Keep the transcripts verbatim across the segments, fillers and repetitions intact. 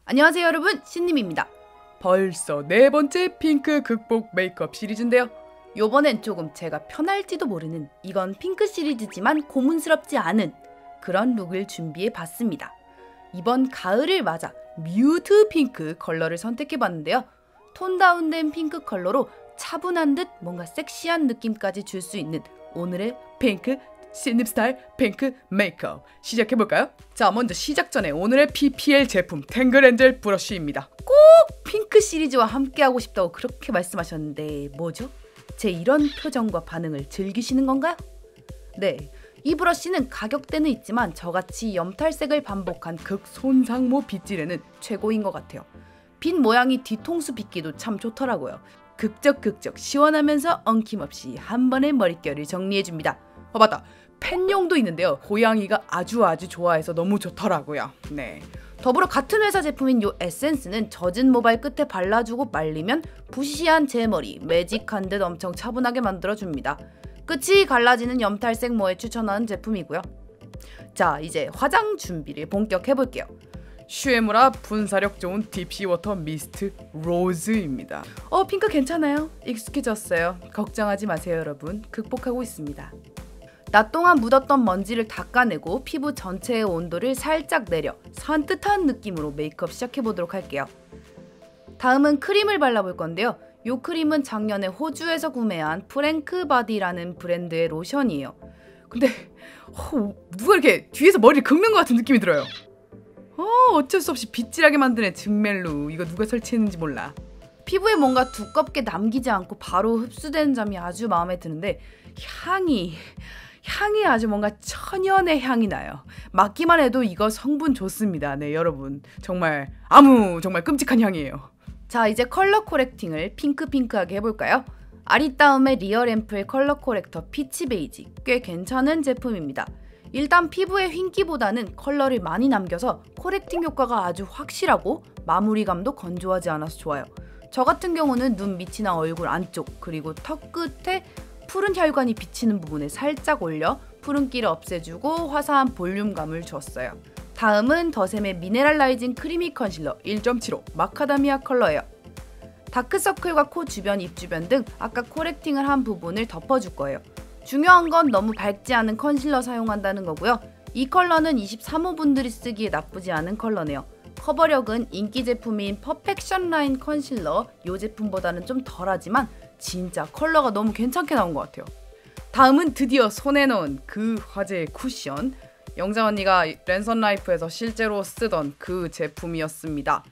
안녕하세요 여러분, 신님입니다. 벌써 네 번째 핑크 극복 메이크업 시리즈인데요. 요번엔 조금 제가 편할지도 모르는, 이건 핑크 시리즈지만 고문스럽지 않은 그런 룩을 준비해봤습니다. 이번 가을을 맞아 뮤트 핑크 컬러를 선택해봤는데요. 톤 다운된 핑크 컬러로 차분한 듯 뭔가 섹시한 느낌까지 줄 수 있는 오늘의 핑크 신님 스타일 핑크 메이크업 시작해볼까요? 자, 먼저 시작 전에 오늘의 피피엘 제품 탱글엔젤 브러쉬입니다. 꼭 핑크 시리즈와 함께하고 싶다고 그렇게 말씀하셨는데 뭐죠? 제 이런 표정과 반응을 즐기시는 건가요? 네, 이 브러쉬는 가격대는 있지만 저같이 염탈색을 반복한 극손상모 빗질에는 최고인 것 같아요. 빗 모양이 뒤통수 빗기도 참 좋더라고요. 극적극적 시원하면서 엉킴없이 한 번에 머릿결을 정리해줍니다. 어, 맞다, 펜용도 있는데요. 고양이가 아주 아주 좋아해서 너무 좋더라고요. 네. 더불어 같은 회사 제품인 요 에센스는 젖은 모발 끝에 발라주고 말리면 부시시한 제 머리 매직한 듯 엄청 차분하게 만들어줍니다. 끝이 갈라지는 염탈색 모에 추천하는 제품이고요. 자, 이제 화장 준비를 본격해볼게요. 슈에무라 분사력 좋은 딥시워터 미스트 로즈입니다. 어, 핑크 괜찮아요. 익숙해졌어요. 걱정하지 마세요 여러분. 극복하고 있습니다. 낮 동안 묻었던 먼지를 닦아내고 피부 전체의 온도를 살짝 내려 산뜻한 느낌으로 메이크업 시작해보도록 할게요. 다음은 크림을 발라볼 건데요. 이 크림은 작년에 호주에서 구매한 프랭크 바디라는 브랜드의 로션이에요. 근데 어, 누가 이렇게 뒤에서 머리를 긁는 것 같은 느낌이 들어요. 어, 어쩔 수 없이 빗질하게 만드는 증멜루. 이거 누가 설치했는지 몰라. 피부에 뭔가 두껍게 남기지 않고 바로 흡수되는 점이 아주 마음에 드는데 향이... 향이 아주 뭔가 천연의 향이 나요. 맡기만 해도 이거 성분 좋습니다. 네, 여러분 정말 아무 정말 끔찍한 향이에요. 자, 이제 컬러 코렉팅을 핑크핑크하게 해볼까요? 아리따움의 리얼 앰플 컬러 코렉터 피치 베이지, 꽤 괜찮은 제품입니다. 일단 피부의 휜기보다는 컬러를 많이 남겨서 코렉팅 효과가 아주 확실하고 마무리감도 건조하지 않아서 좋아요. 저 같은 경우는 눈 밑이나 얼굴 안쪽 그리고 턱 끝에 푸른 혈관이 비치는 부분에 살짝 올려 푸른기를 없애주고 화사한 볼륨감을 줬어요. 다음은 더샘의 미네랄라이징 크리미 컨실러 일 점 칠오 마카다미아 컬러예요. 다크서클과 코 주변, 입 주변 등 아까 코렉팅을 한 부분을 덮어줄 거예요. 중요한 건 너무 밝지 않은 컨실러 사용한다는 거고요. 이 컬러는 이십삼 호 분들이 쓰기에 나쁘지 않은 컬러네요. 커버력은 인기 제품인 퍼펙션 라인 컨실러 이 제품보다는 좀 덜하지만 진짜 컬러가 너무 괜찮게 나온 것 같아요. 다음은 드디어 손에 넣은 그 화제의 쿠션, 영자 언니가 랜선 라이프에서 실제로 쓰던 그 제품이었습니다.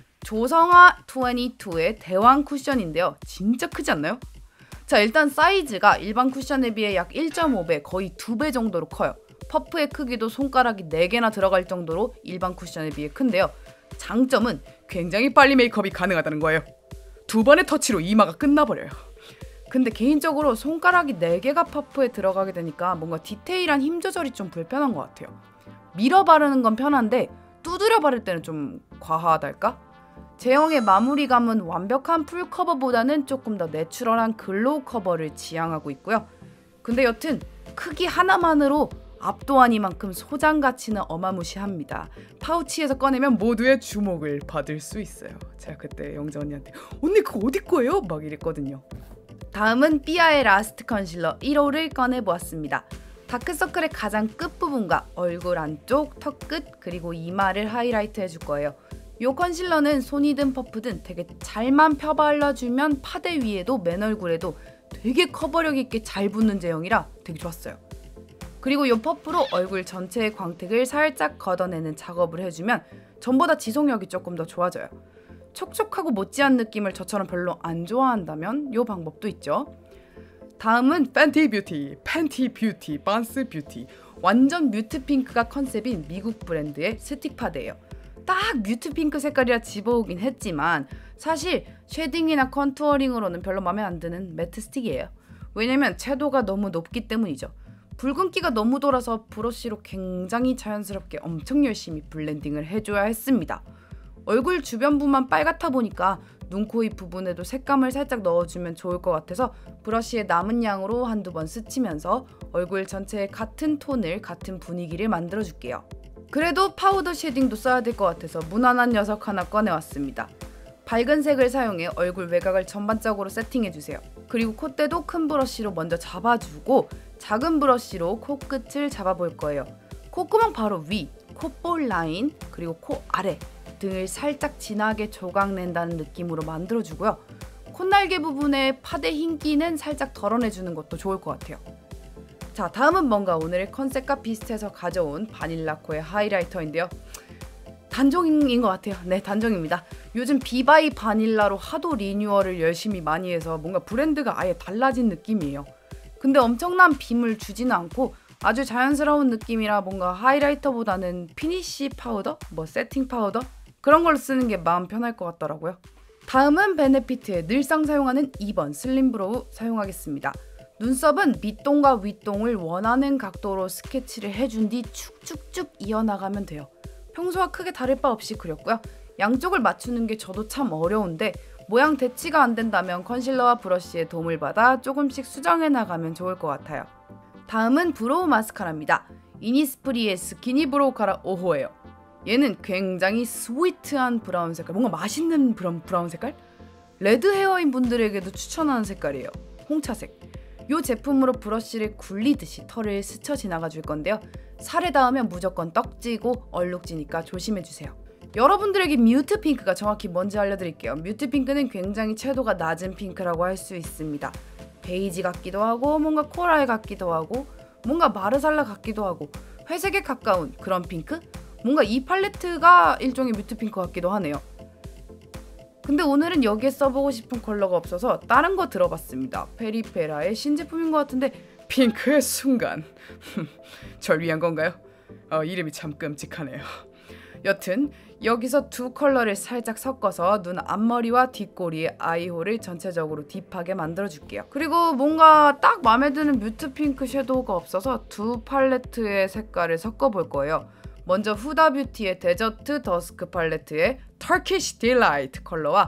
조성아 이십이의 대왕 쿠션인데요. 진짜 크지 않나요? 자, 일단 사이즈가 일반 쿠션에 비해 약 일 점 오 배, 거의 두 배 정도로 커요. 퍼프의 크기도 손가락이 네 개나 들어갈 정도로 일반 쿠션에 비해 큰데요. 장점은 굉장히 빨리 메이크업이 가능하다는 거예요. 두 번의 터치로 이마가 끝나버려요. 근데 개인적으로 손가락이 네 개가 퍼프에 들어가게 되니까 뭔가 디테일한 힘 조절이 좀 불편한 것 같아요. 밀어 바르는 건 편한데 두드려 바를 때는 좀 과하달까? 제형의 마무리감은 완벽한 풀 커버보다는 조금 더 내추럴한 글로우 커버를 지향하고 있고요. 근데 여튼 크기 하나만으로 압도 아니만큼 소장 가치는 어마무시합니다. 파우치에서 꺼내면 모두의 주목을 받을 수 있어요. 제가 그때 영자 언니한테 언니 그거 어디 거예요? 막 이랬거든요. 다음은 삐아의 라스트 컨실러 일 호를 꺼내보았습니다. 다크서클의 가장 끝부분과 얼굴 안쪽, 턱 끝, 그리고 이마를 하이라이트 해줄 거예요. 이 컨실러는 손이든 퍼프든 되게 잘만 펴발라주면 파데 위에도 맨 얼굴에도 되게 커버력 있게 잘 붙는 제형이라 되게 좋았어요. 그리고 이 퍼프로 얼굴 전체의 광택을 살짝 걷어내는 작업을 해주면 전보다 지속력이 조금 더 좋아져요. 촉촉하고 못지한 느낌을 저처럼 별로 안 좋아한다면 이 방법도 있죠. 다음은 팬티 뷰티, 팬티 뷰티, 반스 뷰티. 완전 뮤트 핑크가 컨셉인 미국 브랜드의 스틱 파데예요. 딱 뮤트 핑크 색깔이라 집어오긴 했지만 사실 쉐딩이나 컨투어링으로는 별로 마음에 안 드는 매트 스틱이에요. 왜냐면 채도가 너무 높기 때문이죠. 붉은기가 너무 돌아서 브러쉬로 굉장히 자연스럽게 엄청 열심히 블렌딩을 해줘야 했습니다. 얼굴 주변부만 빨갛다 보니까 눈, 코, 입 부분에도 색감을 살짝 넣어주면 좋을 것 같아서 브러쉬의 남은 양으로 한두 번 스치면서 얼굴 전체에 같은 톤을, 같은 분위기를 만들어줄게요. 그래도 파우더 쉐딩도 써야 될 것 같아서 무난한 녀석 하나 꺼내왔습니다. 밝은 색을 사용해 얼굴 외곽을 전반적으로 세팅해주세요. 그리고 콧대도 큰 브러쉬로 먼저 잡아주고 작은 브러쉬로 코끝을 잡아볼 거예요. 콧구멍 바로 위, 콧볼 라인, 그리고 코 아래 등을 살짝 진하게 조각낸다는 느낌으로 만들어주고요. 콧날개 부분에 파데 흰기는 살짝 덜어내주는 것도 좋을 것 같아요. 자, 다음은 뭔가 오늘의 컨셉과 비슷해서 가져온 바닐라코의 하이라이터인데요. 단종인 것 같아요. 네, 단종입니다. 요즘 비바이 바닐라로 하도 리뉴얼을 열심히 많이 해서 뭔가 브랜드가 아예 달라진 느낌이에요. 근데 엄청난 빔을 주지는 않고 아주 자연스러운 느낌이라 뭔가 하이라이터보다는 피니쉬 파우더, 뭐 세팅 파우더 그런 걸 쓰는 게 마음 편할 것 같더라고요. 다음은 베네피트의 늘상 사용하는 이 번 슬림 브로우 사용하겠습니다. 눈썹은 밑동과 윗동을 원하는 각도로 스케치를 해준 뒤 축축쭉 이어나가면 돼요. 평소와 크게 다를 바 없이 그렸고요. 양쪽을 맞추는 게 저도 참 어려운데 모양 대치가 안 된다면 컨실러와 브러쉬의 도움을 받아 조금씩 수정해 나가면 좋을 것 같아요. 다음은 브로우 마스카라입니다. 이니스프리의 스키니 브로우 카라 오호예요. 얘는 굉장히 스위트한 브라운 색깔, 뭔가 맛있는 브라운, 브라운 색깔? 레드 헤어인 분들에게도 추천하는 색깔이에요. 홍차색. 이 제품으로 브러쉬를 굴리듯이 털을 스쳐 지나가 줄 건데요. 살에 닿으면 무조건 떡지고 얼룩지니까 조심해주세요. 여러분들에게 뮤트 핑크가 정확히 뭔지 알려드릴게요. 뮤트 핑크는 굉장히 채도가 낮은 핑크라고 할 수 있습니다. 베이지 같기도 하고 뭔가 코랄 같기도 하고 뭔가 마르살라 같기도 하고 회색에 가까운 그런 핑크? 뭔가 이 팔레트가 일종의 뮤트 핑크 같기도 하네요. 근데 오늘은 여기에 써보고 싶은 컬러가 없어서 다른 거 들어봤습니다. 페리페라의 신제품인 것 같은데 핑크의 순간 절 위한 건가요? 어, 이름이 참 끔찍하네요. 여튼 여기서 두 컬러를 살짝 섞어서 눈 앞머리와 뒷꼬리의 아이홀을 전체적으로 딥하게 만들어줄게요. 그리고 뭔가 딱 마음에 드는 뮤트 핑크 섀도우가 없어서 두 팔레트의 색깔을 섞어볼 거예요. 먼저 후다 뷰티의 데저트 더스크 팔레트의 터키쉬 딜라이트 컬러와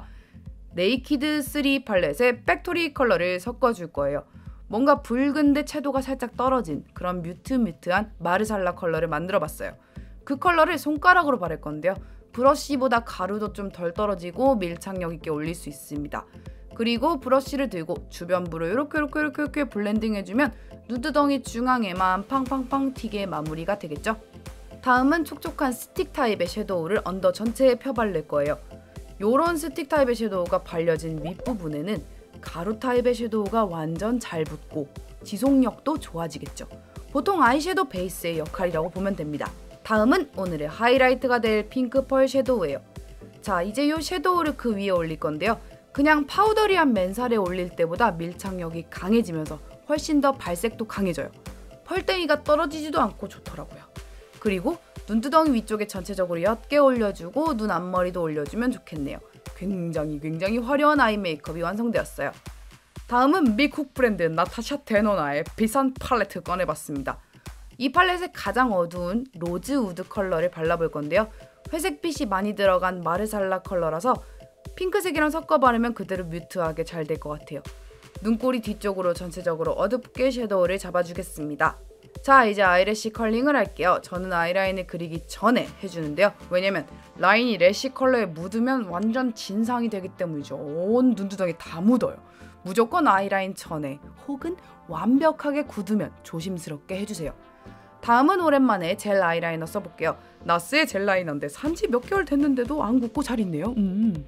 네이키드 쓰리 팔렛의 팩토리 컬러를 섞어줄 거예요. 뭔가 붉은데 채도가 살짝 떨어진 그런 뮤트뮤트한 마르살라 컬러를 만들어봤어요. 그 컬러를 손가락으로 바를 건데요. 브러쉬보다 가루도 좀 덜 떨어지고 밀착력 있게 올릴 수 있습니다. 그리고 브러쉬를 들고 주변부로 이렇게 이렇게 이렇게, 이렇게 블렌딩 해주면 누드덩이 중앙에만 팡팡팡 튀게 마무리가 되겠죠. 다음은 촉촉한 스틱 타입의 섀도우를 언더 전체에 펴바를 거예요. 요런 스틱 타입의 섀도우가 발려진 윗부분에는 가루 타입의 섀도우가 완전 잘 붙고 지속력도 좋아지겠죠. 보통 아이섀도우 베이스의 역할이라고 보면 됩니다. 다음은 오늘의 하이라이트가 될 핑크 펄 섀도우예요. 자, 이제 이 섀도우를 그 위에 올릴 건데요. 그냥 파우더리한 맨살에 올릴 때보다 밀착력이 강해지면서 훨씬 더 발색도 강해져요. 펄땡이가 떨어지지도 않고 좋더라고요. 그리고 눈두덩이 위쪽에 전체적으로 옅게 올려주고 눈 앞머리도 올려주면 좋겠네요. 굉장히 굉장히 화려한 아이 메이크업이 완성되었어요. 다음은 미국 브랜드 나타샤 데노나의 비싼 팔레트 꺼내봤습니다. 이 팔렛의 가장 어두운 로즈 우드 컬러를 발라볼 건데요. 회색빛이 많이 들어간 마르살라 컬러라서 핑크색이랑 섞어 바르면 그대로 뮤트하게 잘 될 것 같아요. 눈꼬리 뒤쪽으로 전체적으로 어둡게 섀도우를 잡아주겠습니다. 자, 이제 아이래쉬 컬링을 할게요. 저는 아이라인을 그리기 전에 해주는데요. 왜냐면 라인이 래쉬 컬러에 묻으면 완전 진상이 되기 때문이죠. 온 눈두덩이 다 묻어요. 무조건 아이라인 전에 혹은 완벽하게 굳으면 조심스럽게 해주세요. 다음은 오랜만에 젤 아이라이너 써볼게요. 나스의 젤 라이너인데 산지 몇 개월 됐는데도 안 굳고 잘 있네요. 음.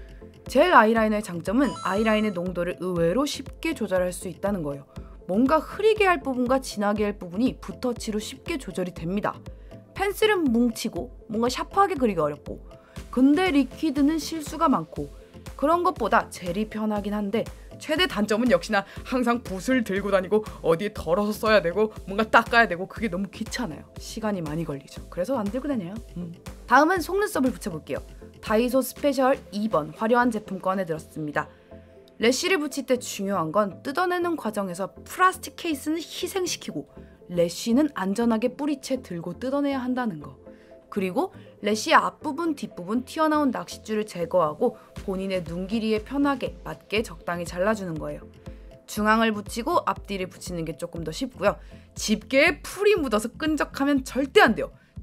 젤 아이라이너의 장점은 아이라인의 농도를 의외로 쉽게 조절할 수 있다는 거예요. 뭔가 흐리게 할 부분과 진하게 할 부분이 붓터치로 쉽게 조절이 됩니다. 펜슬은 뭉치고 뭔가 샤프하게 그리기 어렵고 근데 리퀴드는 실수가 많고 그런 것보다 젤이 편하긴 한데 최대 단점은 역시나 항상 붓을 들고 다니고 어디에 덜어서 써야 되고 뭔가 닦아야 되고 그게 너무 귀찮아요. 시간이 많이 걸리죠. 그래서 안 들고 다녀요. 음. 다음은 속눈썹을 붙여볼게요. 다이소 스페셜 이 번 화려한 제품 꺼내들었습니다. 래쉬를 붙일 때 중요한 건 뜯어내는 과정에서 플라스틱 케이스는 희생시키고 래쉬는 안전하게 뿌리채 들고 뜯어내야 한다는 거. 그리고 래쉬의 앞부분, 뒷부분 튀어나온 낚싯줄을 제거하고 본인의 눈 길이에 편하게 맞게 적당히 잘라주는 거예요. 중앙을 붙이고 앞뒤를 붙이는 게 조금 더 쉽고요. 집게에 풀이 묻어서 끈적하면 절대 안 돼요.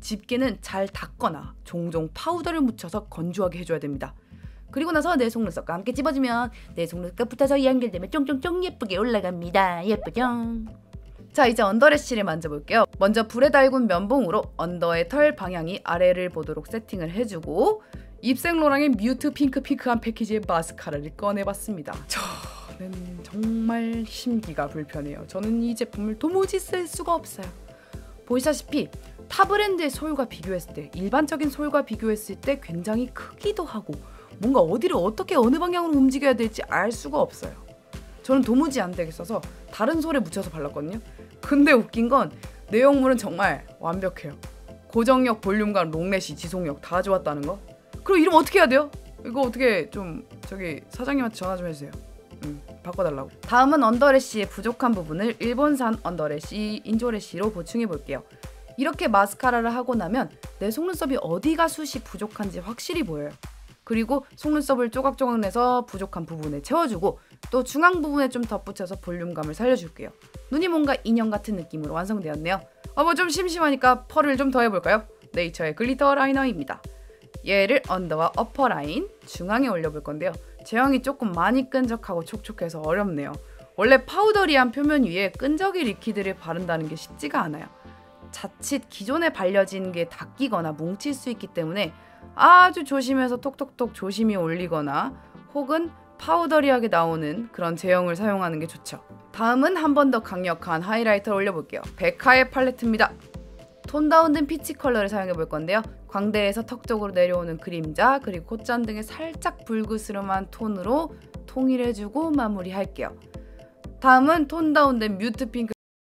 집게는 잘 닦거나 종종 파우더를 묻혀서 건조하게 해줘야 됩니다. 그리고 나서 내 속눈썹과 함께 찝어주면 내 속눈썹과 붙어서 연결되면 쫑쫑쫑 예쁘게 올라갑니다. 예쁘죠? 자, 이제 언더래쉬를 만져볼게요. 먼저 불에 달군 면봉으로 언더의 털 방향이 아래를 보도록 세팅을 해주고 입생로랑의 뮤트 핑크 핑크한 패키지의 마스카라를 꺼내봤습니다. 저는 정말 심기가 불편해요. 저는 이 제품을 도무지 쓸 수가 없어요. 보시다시피 타 브랜드의 솔과 비교했을 때, 일반적인 솔과 비교했을 때 굉장히 크기도 하고 뭔가 어디를 어떻게 어느 방향으로 움직여야 될지 알 수가 없어요. 저는 도무지 안 되겠어서 다른 솔에 묻혀서 발랐거든요. 근데 웃긴 건 내용물은 정말 완벽해요. 고정력, 볼륨감, 롱래쉬, 지속력 다 좋았다는 거. 그럼 이름 어떻게 해야 돼요? 이거 어떻게 좀 저기 사장님한테 전화 좀 해주세요. 음, 바꿔달라고. 다음은 언더래쉬의 부족한 부분을 일본산 언더래쉬, 인조래쉬로 보충해 볼게요. 이렇게 마스카라를 하고 나면 내 속눈썹이 어디가 숱이 부족한지 확실히 보여요. 그리고 속눈썹을 조각조각 내서 부족한 부분에 채워주고 또 중앙 부분에 좀 덧붙여서 볼륨감을 살려줄게요. 눈이 뭔가 인형 같은 느낌으로 완성되었네요. 어, 뭐 좀 심심하니까 펄을 좀 더 해볼까요? 네이처의 글리터 라이너입니다. 얘를 언더와 어퍼 라인 중앙에 올려볼 건데요. 제형이 조금 많이 끈적하고 촉촉해서 어렵네요. 원래 파우더리한 표면 위에 끈적이 리퀴드를 바른다는 게 쉽지가 않아요. 자칫 기존에 발려진 게 닦이거나 뭉칠 수 있기 때문에 아주 조심해서 톡톡톡 조심히 올리거나 혹은 파우더리하게 나오는 그런 제형을 사용하는 게 좋죠. 다음은 한 번 더 강력한 하이라이터를 올려볼게요. 베카의 팔레트입니다. 톤 다운된 피치 컬러를 사용해 볼 건데요. 광대에서 턱 쪽으로 내려오는 그림자 그리고 콧잔 등의 살짝 붉으스름한 톤으로 통일해주고 마무리할게요. 다음은 톤 다운된 뮤트 핑크.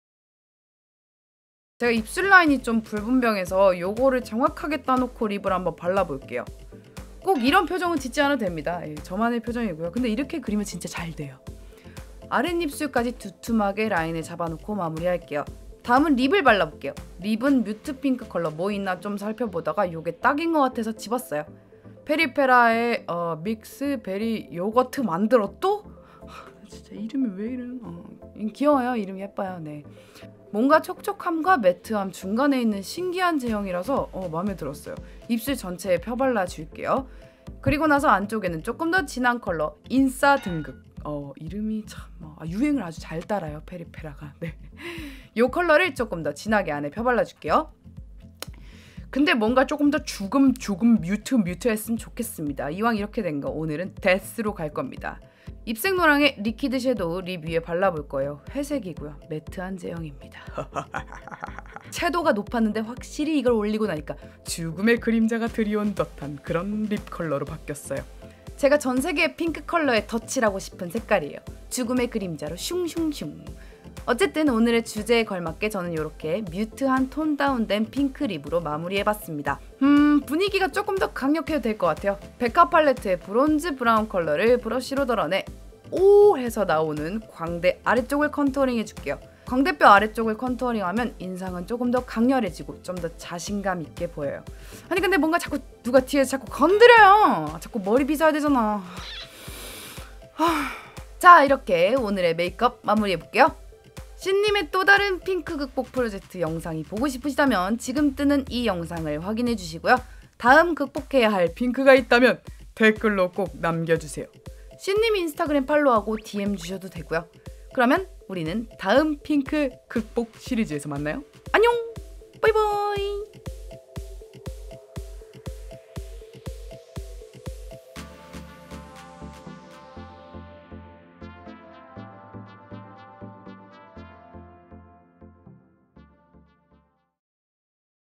제가 입술 라인이 좀 불분명해서 요거를 정확하게 따놓고 립을 한번 발라볼게요. 꼭 이런 표정은 짓지 않아도 됩니다. 예, 저만의 표정이고요. 근데 이렇게 그리면 진짜 잘 돼요. 아랫입술까지 두툼하게 라인을 잡아놓고 마무리할게요. 다음은 립을 발라볼게요. 립은 뮤트 핑크 컬러 뭐 있나 좀 살펴보다가 요게 딱인 것 같아서 집었어요. 페리페라의 어, 믹스 베리 요거트 만들었또? 진짜 이름이 왜 이래? 어, 귀여워요. 이름 예뻐요. 네. 뭔가 촉촉함과 매트함 중간에 있는 신기한 제형이라서 어, 마음에 들었어요. 입술 전체에 펴발라줄게요. 그리고 나서 안쪽에는 조금 더 진한 컬러 인싸 등급. 어, 이름이 참 어, 아, 유행을 아주 잘 따라요. 페리페라가. 네. 이 컬러를 조금 더 진하게 안에 펴발라줄게요. 근데 뭔가 조금 더 죽음 죽음 뮤트 뮤트 했으면 좋겠습니다. 이왕 이렇게 된 거 오늘은 데스로 갈 겁니다. 입생노랑의 리퀴드 섀도우 립 위에 발라볼 거예요. 회색이고요. 매트한 제형입니다. 채도가 높았는데 확실히 이걸 올리고 나니까 죽음의 그림자가 드리운 듯한 그런 립 컬러로 바뀌었어요. 제가 전 세계의 핑크 컬러에 덧칠하고 싶은 색깔이에요. 죽음의 그림자로 슝슝슝. 어쨌든 오늘의 주제에 걸맞게 저는 이렇게 뮤트한 톤 다운된 핑크 립으로 마무리해봤습니다. 음 분위기가 조금 더 강력해도 될 것 같아요. 베카 팔레트의 브론즈 브라운 컬러를 브러쉬로 덜어내 오 해서 나오는 광대 아래쪽을 컨투어링 해줄게요. 광대뼈 아래쪽을 컨투어링하면 인상은 조금 더 강렬해지고 좀 더 자신감 있게 보여요. 아니 근데 뭔가 자꾸 누가 뒤에서 자꾸 건드려요. 자꾸 머리 빗어야 되잖아. 자, 이렇게 오늘의 메이크업 마무리해볼게요. 신님의 또 다른 핑크 극복 프로젝트 영상이 보고 싶으시다면 지금 뜨는 이 영상을 확인해 주시고요. 다음 극복해야 할 핑크가 있다면 댓글로 꼭 남겨주세요. 신님 인스타그램 팔로우하고 디엠 주셔도 되고요. 그러면 우리는 다음 핑크 극복 시리즈에서 만나요. 안녕! 바이바이!